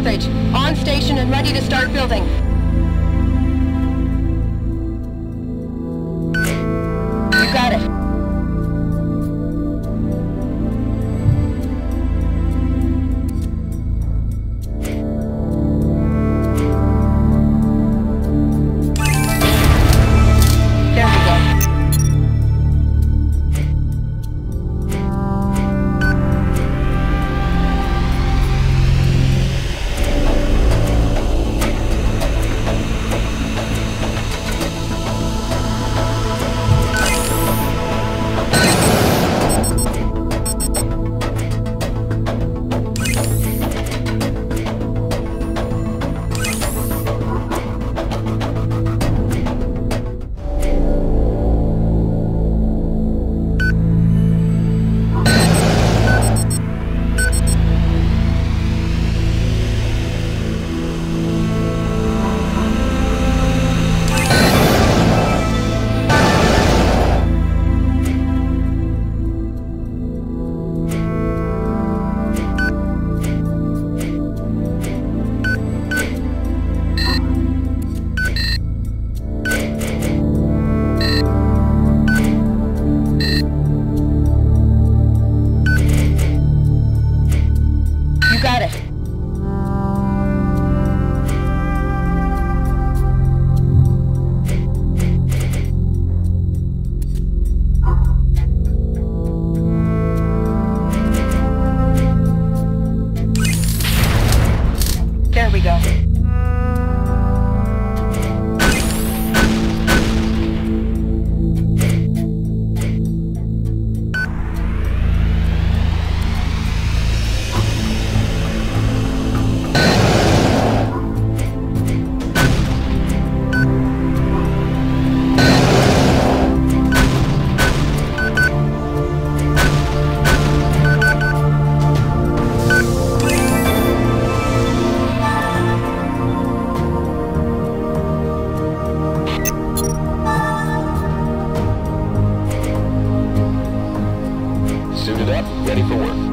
cartridge. On station and ready to start building. You got it. Ready for work.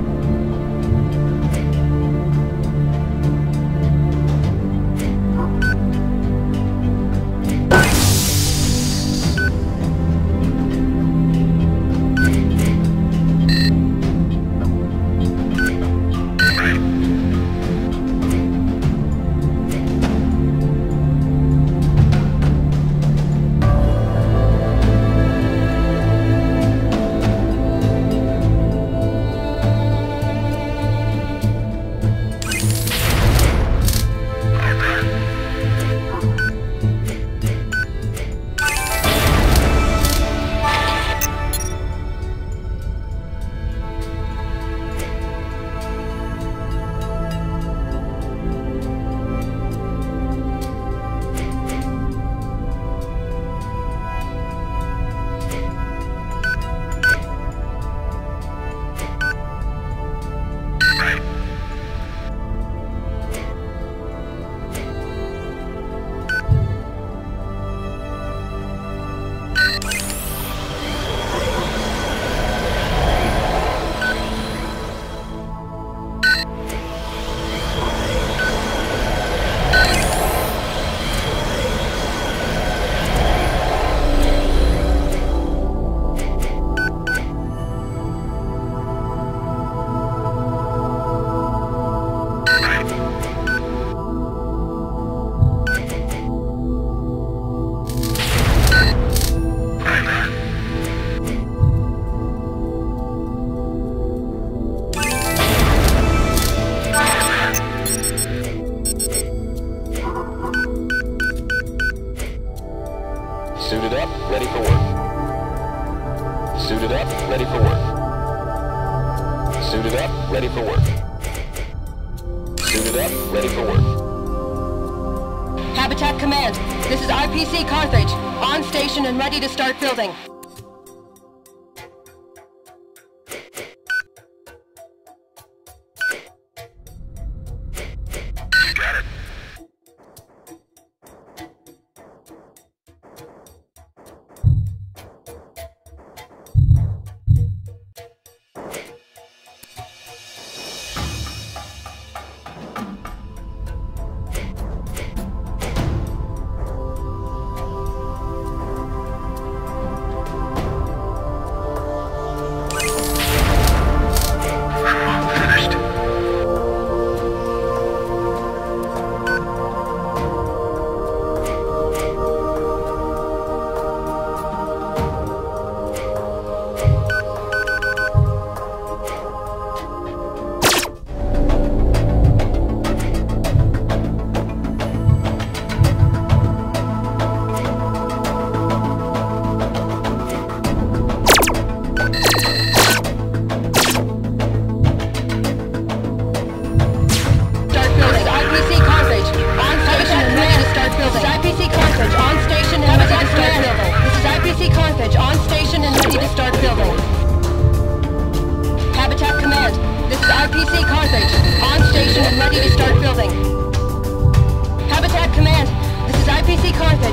Suited up, ready for work. Suited up, ready for work. Suited up, ready for work. Suited up, ready for work. Habitat Command, this is IPC Carthage. On station and ready to start building.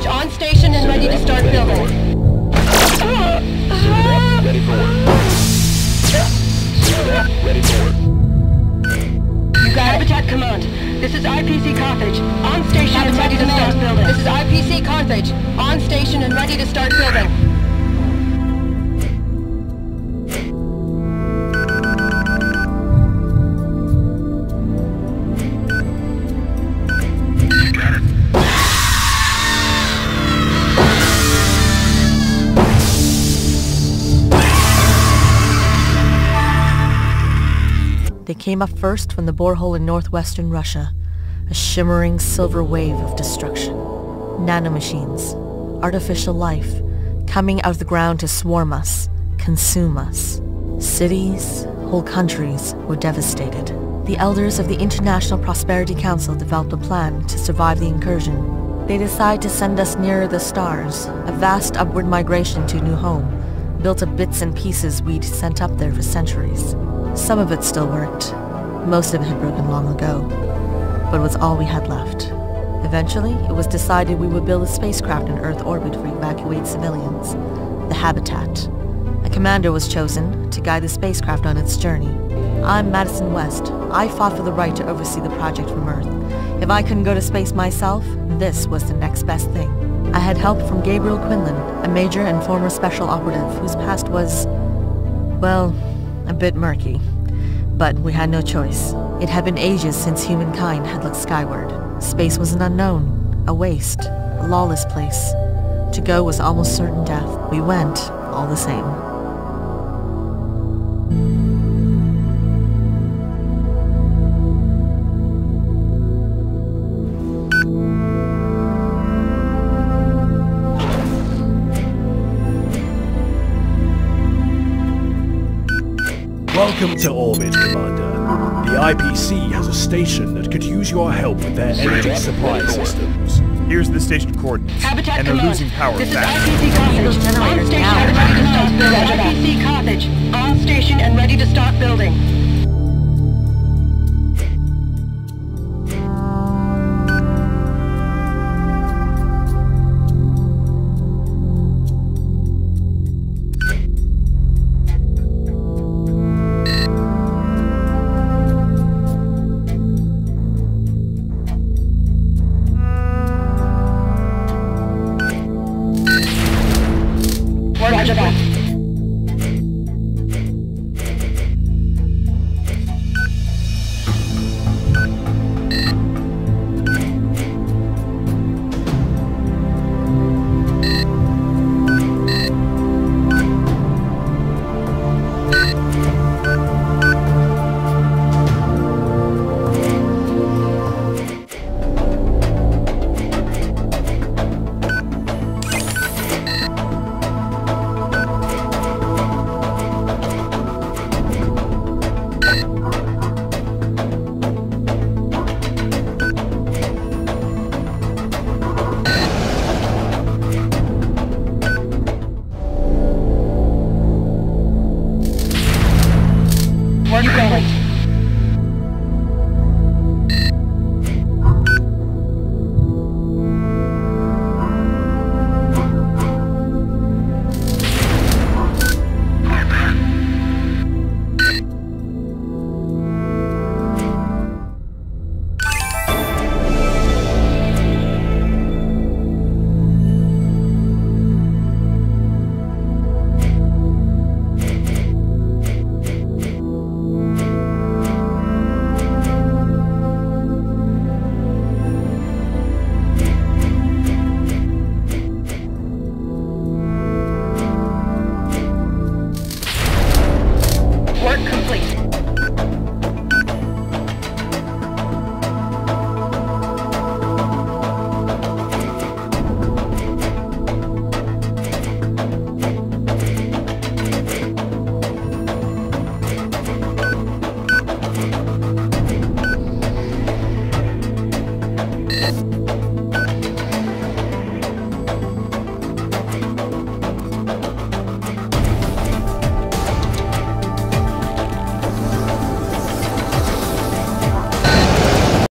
Carthage, on station and ready to start building. Ready for work. Ready for work. You got Habitat Command. This is IPC Carthage, on station and ready to start building. This is IPC Carthage, on station and ready to start building. They came up first from the borehole in northwestern Russia, a shimmering silver wave of destruction. Nanomachines, artificial life, coming out of the ground to swarm us, consume us. Cities, whole countries were devastated. The elders of the International Prosperity Council developed a plan to survive the incursion. They decided to send us nearer the stars, a vast upward migration to a new home, built of bits and pieces we'd sent up there for centuries. Some of it still worked. Most of it had broken long ago, but it was all we had left. Eventually, it was decided we would build a spacecraft in Earth orbit for evacuated civilians, the Habitat. A commander was chosen to guide the spacecraft on its journey. I'm Madison West. I fought for the right to oversee the project from Earth. If I couldn't go to space myself, this was the next best thing. I had help from Gabriel Quinlan, a major and former special operative whose past was, well, a bit murky. But we had no choice. It had been ages since humankind had looked skyward. Space was an unknown, a waste, a lawless place. To go was almost certain death. We went, all the same. Welcome to orbit, Commander. The IPC has a station that could use your help with their energy supply systems. Here's the station coordinates, Habitat and they're Command. losing power This is fast. IPC Carthage, on station and ready to start building. IPC Carthage, on station and ready to start building. Roger that. Where are you going?